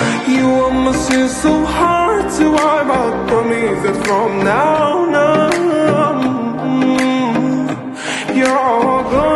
You almost seem so hard to wipe out. Promise that from now on, you're all gone.